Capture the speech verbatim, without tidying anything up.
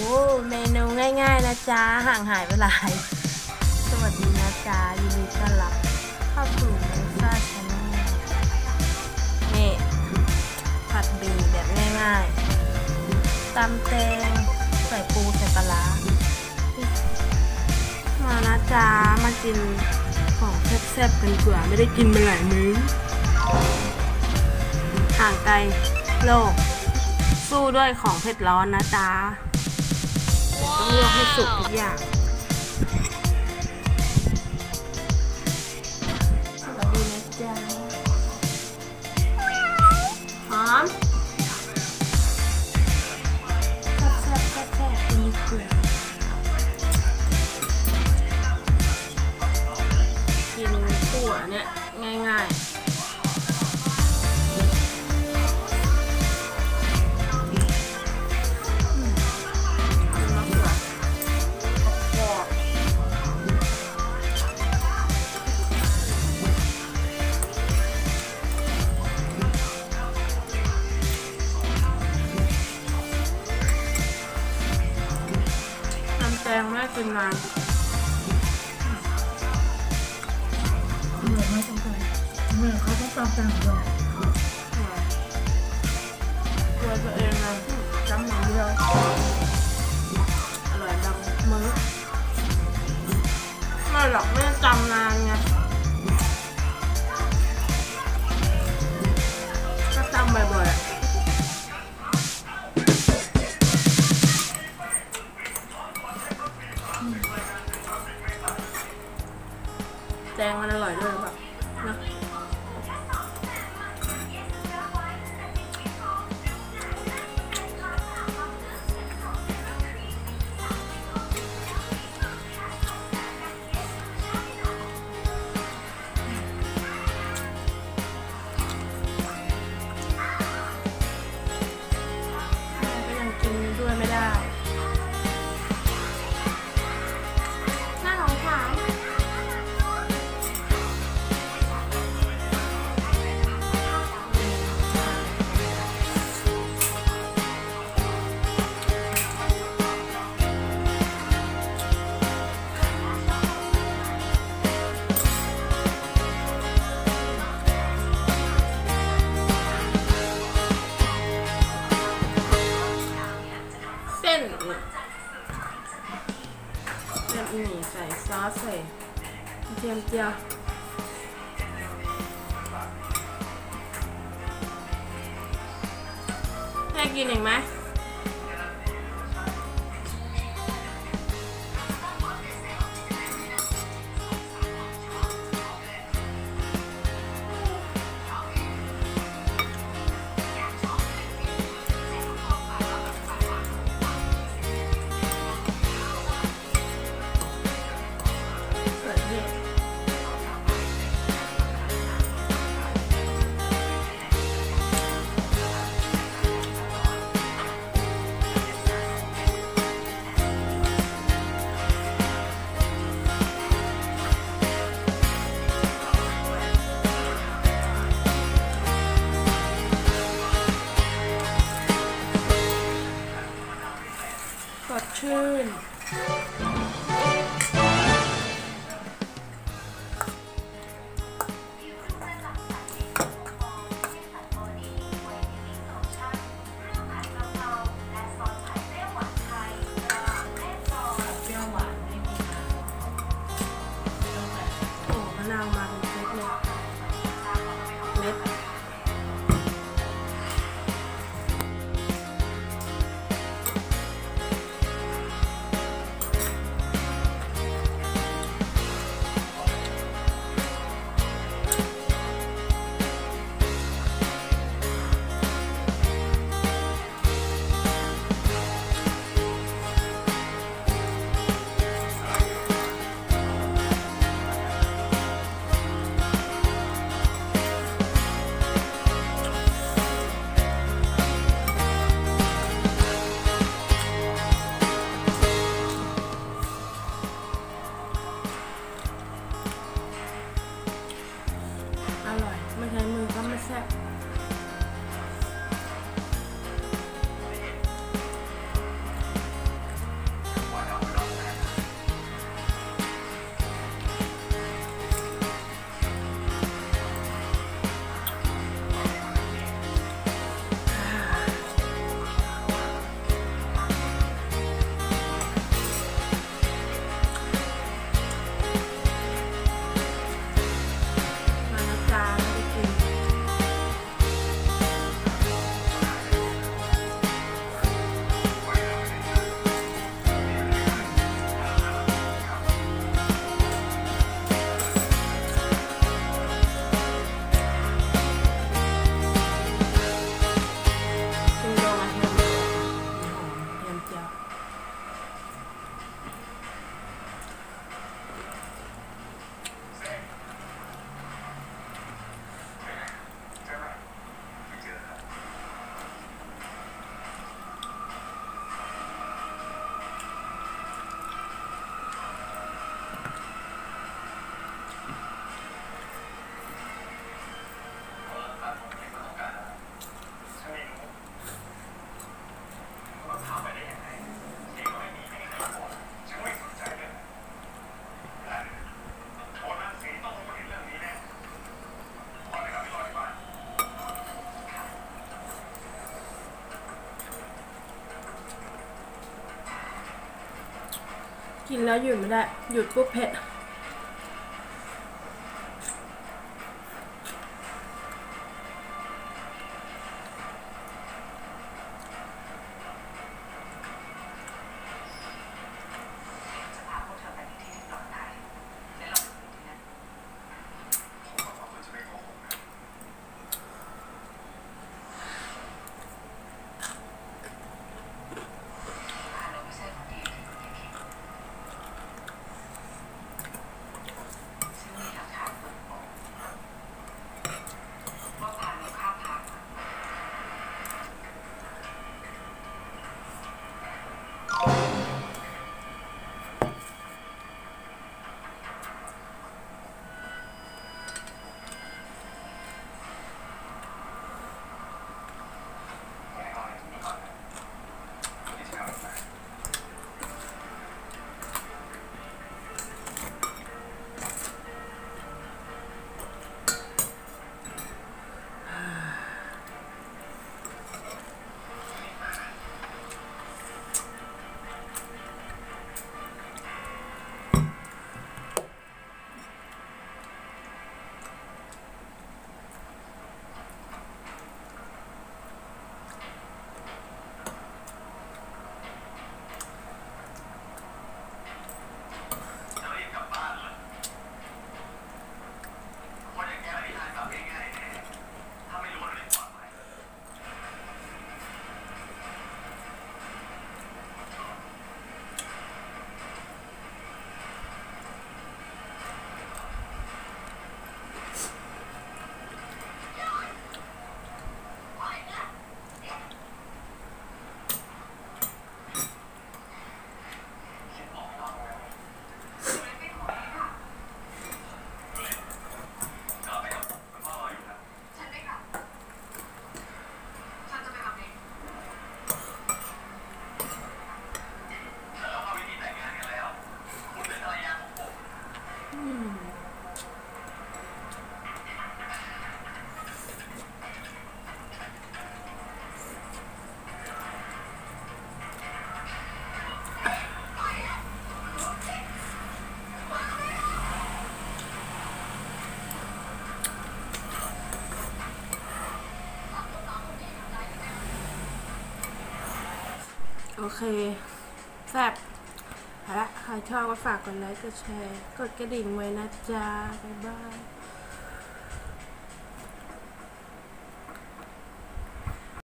เมนูง่ายๆนะจ๊ะห่างหายไปหลายสวัสดีนะจ๊ะยินดีต้อนรับเข้าสู่เมนูซ่าชาแนลนี่ผัดบีแบบง่ายๆตำแตงใส่ปูใส่ปลาร้ามานะจ๊ะมากินของแซ่บๆกันดีกว่าไม่ได้กินมาหลายมื้อห่างไกลโลกสู้ด้วยของเผ็ดร้อนนะจ๊ะต้องลวกให้สุกทุกอย่างสวัสดีนะจ๊ะหอมแซ่บแซ่บแซ่บมีเกลือกินขั่วเนี่ยง่ายๆแตงแม่กินนานเหนื่อยไม่ต้องการเหนื่อยเขาต้องตามแตงด้วยตัวตัวเองนะจำหนึ่งเดียวอร่อยดังมื้อไม่หรอกแม่จำนานไงก็จำบ่อยๆแตงมันอร่อยด้วยแบบนะก็ยังกินด้วยไม่ได้น่าสงสารเส้นเส้นหมี่ใส่ซอสใส่เทียมเจียวให้กินอีกไหมสดชื่นโอ้มะนาวมาเป็นเม็ดเลยเม็ดกินแล้วหยุดไม่ได้ หยุดปุ๊บเผ็ดโอเคแซ่บเอาละใครชอบก็ฝากกดไลค์กดแชร์กดกระดิ่งไว้นะจ๊ะบ๊ายบาย